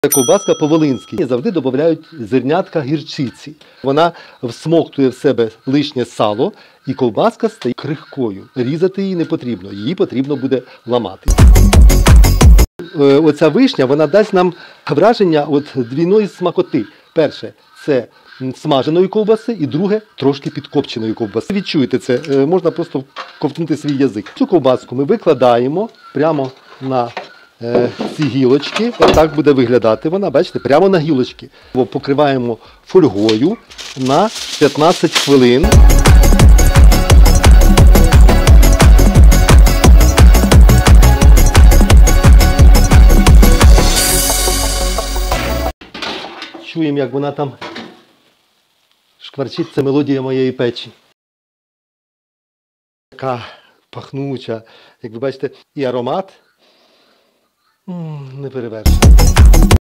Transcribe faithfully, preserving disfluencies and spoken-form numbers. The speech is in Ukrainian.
Ковбаска по-волинськи. Завжди додають зернятка гірчиці. Вона всмоктує в себе лишнє сало, і ковбаска стає крихкою. Різати її не потрібно, її потрібно буде ламати. Оця вишня, вона дасть нам враження от двійної смакоти. Перше – це смаженої ковбаси, і друге – трошки підкопченої ковбаси. Відчуєте це, можна просто ковтнути свій язик. Цю ковбаску ми викладаємо прямо на ці гілочки. Отак буде виглядати вона, бачите, прямо на гілочки. Покриваємо фольгою на п'ятнадцять хвилин. Чуємо, як вона там шкварчить, це мелодія моєї печі. Така пахнуча, як ви бачите, і аромат не перевершений.